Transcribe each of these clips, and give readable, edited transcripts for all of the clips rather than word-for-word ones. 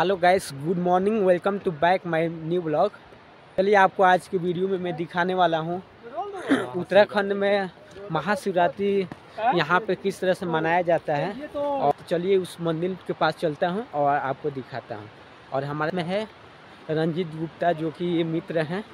Hello guys, good morning, welcome to back my new blog. चलिए आपको आज की वीडियो में मैं दिखाने वाला हूँ उत्तराखंड में महाशिवरात्रि यहाँ पे किस तरह से मनाया जाता है। और चलिए उस मंदिर के पास चलता हूँ और आपको दिखाता हूँ। और हमारे में है रंजीत गुप्ता, जो कि ये मित्र हैं।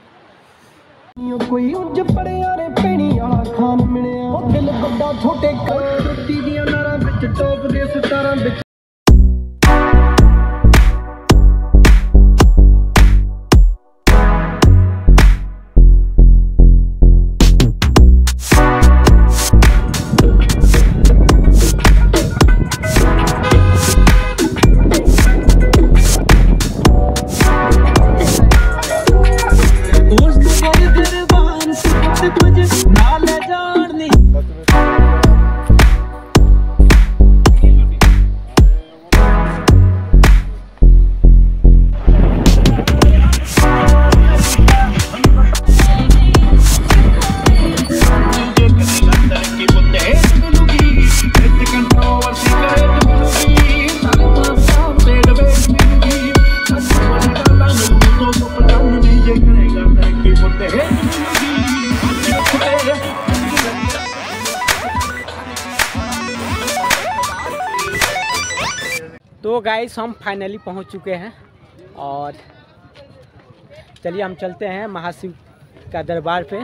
तो गाइस हम फाइनली पहुंच चुके हैं और चलिए हम चलते हैं महाशिव का दरबार पे।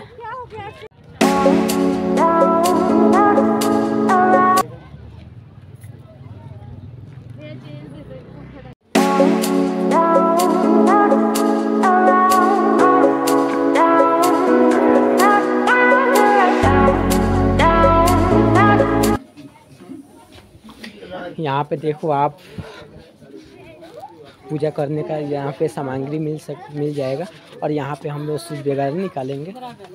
यहाँ पे देखो, आप पूजा करने का यहाँ पे सामग्री मिल जाएगा। और यहाँ पे हम लोग सूप वगैरह निकालेंगे।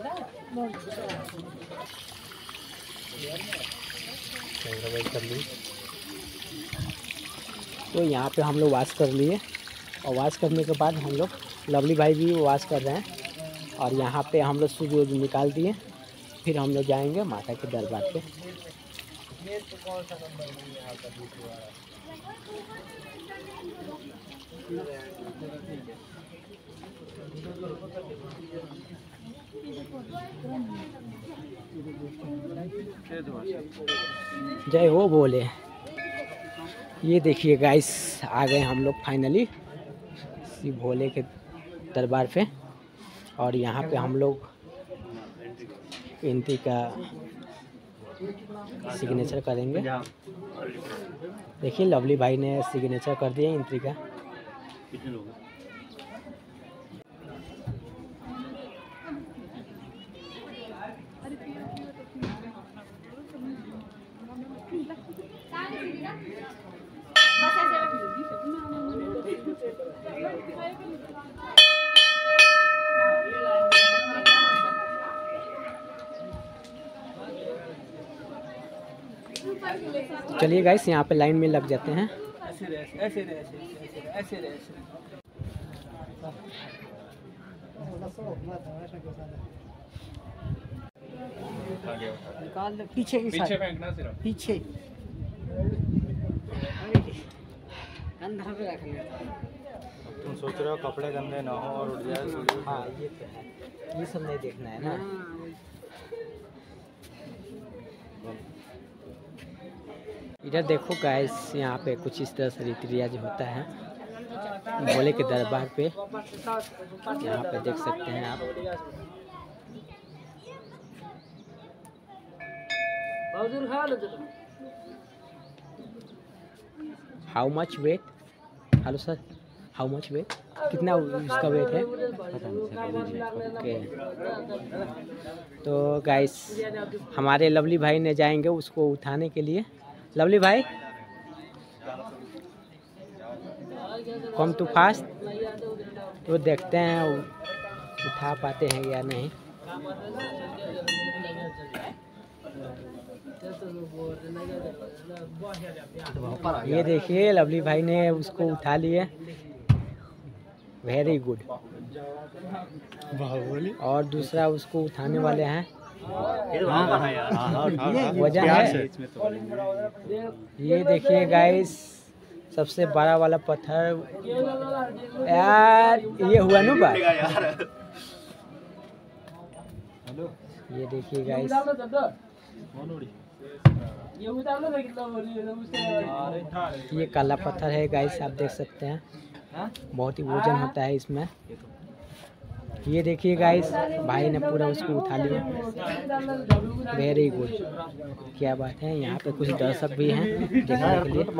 तो यहाँ पे हम लोग वाश कर लिए और वाश करने के बाद हम लोग लवली भाई भी वाश कर रहे हैं। और यहाँ पे हम लोग सूप निकाल दिए। फिर हम लोग जाएंगे माता के दरबार पे। कौन सा नंबर है यहाँ का दूसरा? जय हो बोले। ये देखिए गाइस, आ गए हम लोग फाइनली शिव भोले के दरबार पे। और यहाँ पे हम लोग एंट्री का सिग्नेचर करेंगे। देखिए लवली भाई ने सिग्नेचर कर दिया एंट्री का। चलिए गाइस, यहाँ पे लाइन में लग जाते हैं। पीछे फेंकना सिर्फ पीछे अंदर पे रखना। तुम सोच रहे हो कपड़े गंदे ना हो और उड़ जाए। हाँ ये तो है, ये सब नहीं देखना है ना। इधर देखो गाइस, यहाँ पे कुछ इस तरह से रीति रिवाज होता है भोले के दरबार पे। यहाँ पे देख सकते हैं आप। How much weight? Hello sir, how much weight? कितना उसका वेट है? ओके। तो गाइस हमारे लवली भाई ने जाएंगे उसको उठाने के लिए। लवली भाई कम टू फास्ट। तो देखते हैं उठा पाते हैं या नहीं। ये देखिए लवली भाई ने उसको उठा लिए। Very good. और दूसरा उसको उठाने वाले हैं। वजन है। ये देखिए गाइस, सबसे बड़ा वाला पत्थर यार ये हुआ ना बात। ये देखिए गाइस, ये काला पत्थर है गाइस, आप देख सकते हैं बहुत ही वजन होता है इसमें। ये देखिए गाइस, भाई ने पूरा उसको उठा लिया, वेरी गुड, क्या बात है। यहाँ पे कुछ दर्शक भी हैं देखने के लिए।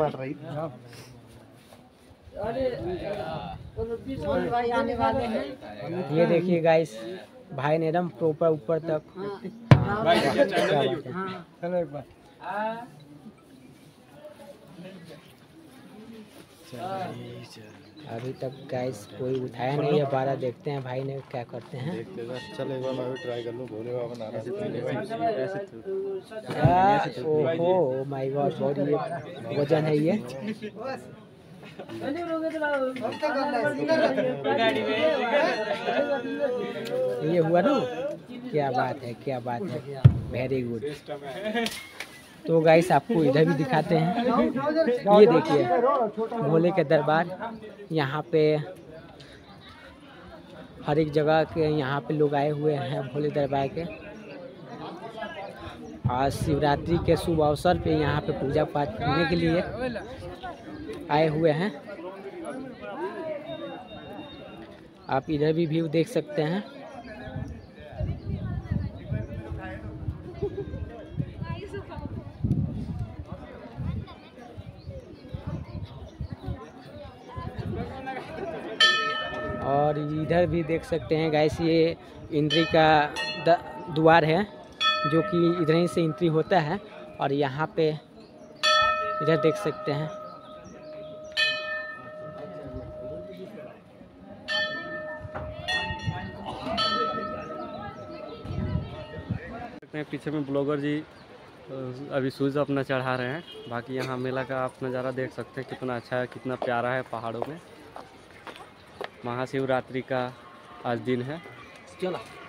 ये देखिए गाइस, भाई ने एकदम प्रॉपर ऊपर तक। अभी तक गाइस कोई उठाया नहीं है बारह, देखते हैं भाई ने क्या करते हैं। चल एक बार मैं भी ट्राई कर लूं, भोले बाबा नाराज ओहो माय गॉड, बहुत ये वजन है ये। ये हुआ ना, क्या बात है, क्या बात है, वेरी गुड। तो गाइस आपको इधर भी दिखाते हैं। ये देखिए भोले के दरबार, यहाँ पे हर एक जगह के यहाँ पे लोग आए हुए हैं भोले दरबार के। आज शिवरात्रि के शुभ अवसर पे यहाँ पे पूजा पाठ करने के लिए आए हुए हैं। आप इधर भी व्यू देख सकते हैं। और इधर भी देख सकते हैं गाइस, ये एंट्री का द्वार है जो कि इधर ही से एंट्री होता है। और यहाँ पे इधर देख सकते हैं। पीछे में ब्लॉगर जी अभी शूज़ अपना चढ़ा रहे हैं। बाकी यहाँ मेला का आप नज़ारा देख सकते हैं, कितना अच्छा है, कितना प्यारा है पहाड़ों में। महाशिवरात्रि का आज दिन है। चलो।